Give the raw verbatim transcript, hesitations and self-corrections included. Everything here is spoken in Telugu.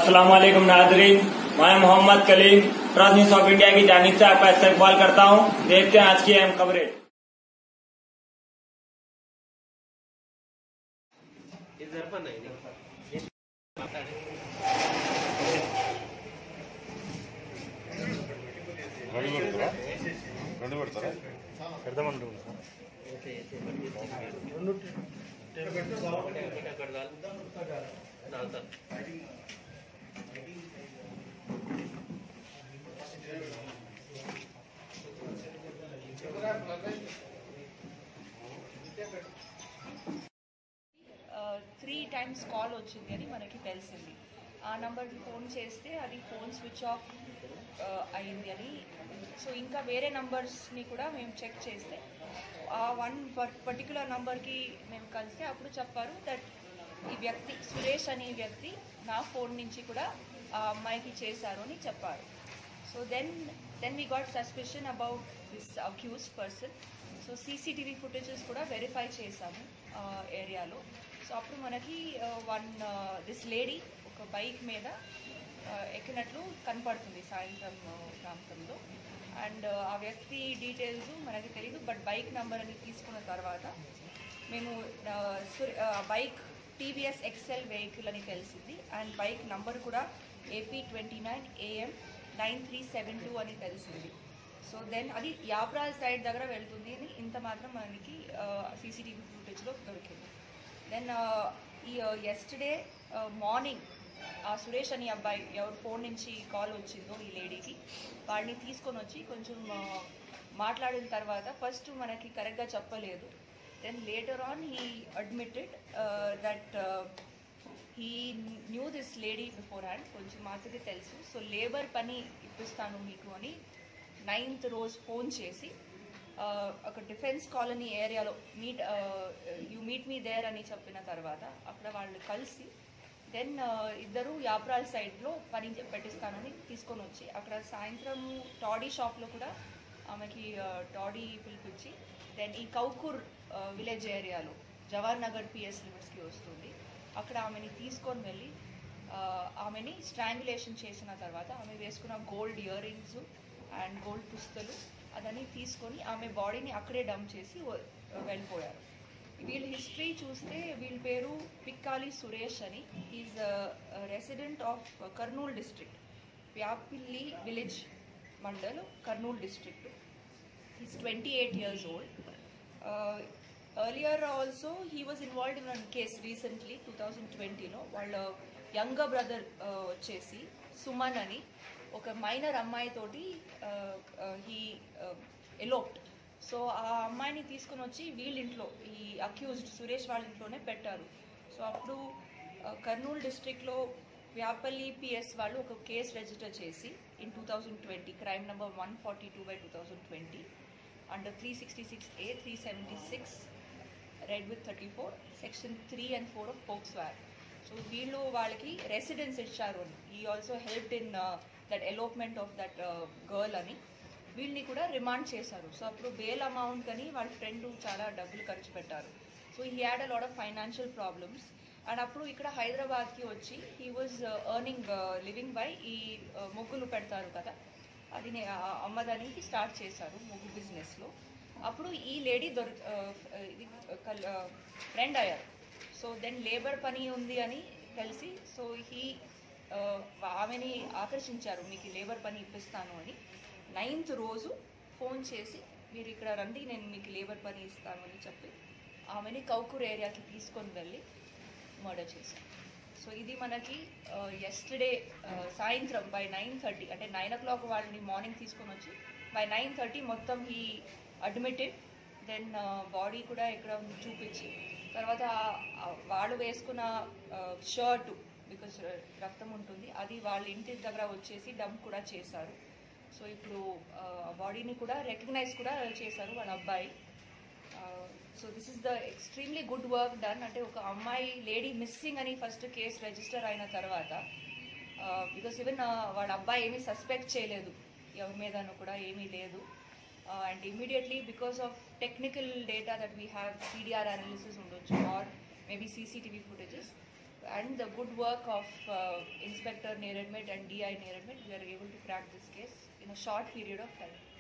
अस्सलाम वालेकुम नाजरीन, मैं Mohammad Kaleem trust news of India की जानिब से आपका इस्तकबाल करता हूं। देखते हैं आज की अहम खबरें। త్రీ టైమ్స్ కాల్ వచ్చింది అని మనకి తెలిసింది. ఆ నంబర్కి ఫోన్ చేస్తే అది ఫోన్ స్విచ్ ఆఫ్ అయింది అని. సో ఇంకా వేరే నంబర్స్ని కూడా మేము చెక్ చేస్తే ఆ వన్ పర్టికులర్ నంబర్కి మేము కలిస్తే అప్పుడు చెప్పారు దట్ ఈ వ్యక్తి సురేష్ అనే వ్యక్తి నా ఫోన్ నుంచి కూడా ఆ అమ్మాయికి చేశారు అని చెప్పారు. So then then we got suspicion about this accused person. So CCTV footages కూడా వెరిఫై చేశాము ఏరియాలో. సో అప్పుడు మనకి వన్ దిస్ లేడీ ఒక బైక్ మీద ఎక్కినట్లు కనపడుతుంది సాయంత్రం ప్రాంతంలో. అండ్ ఆ వ్యక్తి డీటెయిల్స్ మనకి తెలీదు, బట్ బైక్ నెంబర్ అని తీసుకున్న తర్వాత మేము బైక్ టీవీఎస్ ఎక్సెల్ వెహికల్ అని తెలిసింది. అండ్ బైక్ నంబర్ కూడా AP twenty nine AM nine three seven two అని తెలిసింది. సో దెన్ అది యాప్రాల్ సైడ్ దగ్గర వెళ్తుంది అని ఇంత మాత్రం మనకి సీసీటీవీ ఫుటేజ్లో దొరికింది. దెన్ ఈ ఎస్టర్డే మార్నింగ్ ఆ సురేష్ అని అబ్బాయి ఎవరు ఫోన్ నుంచి కాల్ వచ్చిందో ఈ లేడీకి, వాడిని తీసుకొని వచ్చి కొంచెం మాట్లాడిన తర్వాత ఫస్ట్ మనకి కరెక్ట్గా చెప్పలేదు. Then later on he admitted that he knew this lady beforehand, కొంచెం మాత్రమే తెలుసు. సో లేబర్ పని ఇప్పిస్తాను మీకు అని నైన్త్ రోజు ఫోన్ చేసి ఒక డిఫెన్స్ కాలనీ ఏరియాలో meet you meet me there అని చెప్పిన తర్వాత అక్కడ వాళ్ళు కలిసి దెన్ ఇద్దరు యాప్రాల్ సైడ్లో పని పెట్టిస్తానని తీసుకొని వచ్చి అక్కడ సాయంత్రం టాడీ షాప్లో కూడా ఆమెకి టాడీ పిలిపించి దెన్ ఈ కౌకూర్ విలేజ్ ఏరియాలో జవహర్ నగర్ పిఎస్ లిమిట్స్కి వస్తుంది, అక్కడ ఆమెని తీసుకొని వెళ్ళి ఆమెని స్ట్రాంగులేషన్ చేసిన తర్వాత ఆమె వేసుకున్న gold earrings and gold పుస్తలు అదని తీసుకొని ఆమె బాడీని అక్కడే డంప్ చేసి వెళ్ళిపోయారు. వీళ్ళ హిస్టరీ చూస్తే వీళ్ళ పేరు పిక్కాలి సురేష్ అని. Is resident of Kurnool district, Vyapilli village mandal, Kurnool district. Is twenty eight years old. Earlier also he was involved in one case recently two thousand ట్వంటీలో. వాళ్ళ యంగర్ బ్రదర్ వచ్చేసి సుమన్ అని ఒక మైనర్ అమ్మాయితోటి హీ ఎలోప్డ్. సో ఆ అమ్మాయిని తీసుకుని వచ్చి వీళ్ళింట్లో ఈ అక్యూజ్డ్ సురేష్ వాళ్ళ ఇంట్లోనే పెట్టారు. సో అప్పుడు కర్నూలు డిస్ట్రిక్ట్లో వ్యాపల్లి పిఎస్ వాళ్ళు ఒక కేసు రిజిస్టర్ చేసి in two thousand twenty crime number one forty two by two thousand twenty under three sixty six A three seventy six read with thirty four section three and four of POCSO act. So వీళ్ళు వాళ్ళకి రెసిడెన్స్ ఇచ్చారు అని. ఈ also helped in that elopement of that girl అని వీళ్ళని కూడా రిమాండ్ చేశారు. సో అప్పుడు బెయిల్ అమౌంట్ కానీ వాళ్ళ ఫ్రెండ్ చాలా డబ్బులు ఖర్చు పెట్టారు. So he had a lot of financial problems. And అప్పుడు ఇక్కడ హైదరాబాద్కి వచ్చి he was earning living by ఈ ముగ్గులు పెడతారు కదా, అది అమ్మదానికి స్టార్ట్ చేశారు ముగ్గు బిజినెస్లో. అప్పుడు ఈ లేడీ దొరి ఫ్రెండ్ అయ్యారు. సో దెన్ లేబర్ పని ఉంది అని తెలిసి సో హీ ఆమెని ఆకర్షించారు, మీకు లేబర్ పని ఇప్పిస్తాను అని. నైన్త్ రోజు ఫోన్ చేసి మీరు ఇక్కడ రండి నేను మీకు లేబర్ పని ఇస్తాను అని చెప్పి ఆమెని కౌకూర్ ఏరియాకి తీసుకొని వెళ్ళి మర్డర్ చేశాను. సో ఇది మనకి ఎస్టర్డే సాయంత్రం బై నైన్ థర్టీ అంటే నైన్ ఓ క్లాక్ వాళ్ళని మార్నింగ్ తీసుకొని వచ్చి బై నైన్ థర్టీ మొత్తం ఈ అడ్మిటెడ్. దెన్ బాడీ కూడా ఇక్కడ చూపించి తర్వాత వాళ్ళు వేసుకున్న షర్టు బికాస్ రక్తం ఉంటుంది అది వాళ్ళ ఇంటి దగ్గర వచ్చేసి డంప్ కూడా చేశారు. సో ఇప్పుడు బాడీని కూడా రికగ్నైజ్ కూడా చేశారు వాళ్ళ అబ్బాయి. So this is the extremely good work done. అంటే ఒక అమ్మాయి లేడీ మిస్సింగ్ అని ఫస్ట్ కేసు రిజిస్టర్ అయిన తర్వాత బికాస్ ఈవెన్ వాళ్ళ అబ్బాయి ఏమీ సస్పెక్ట్ చేయలేదు, ఎవరి మీదను కూడా ఏమీ లేదు. And immediately because of technical data that we have PDR analysis ఉండొచ్చు or maybe CCTV footages and the good work of uh, Inspector Neredmet and D I Neredmet, we are able to crack this case in a short period of time.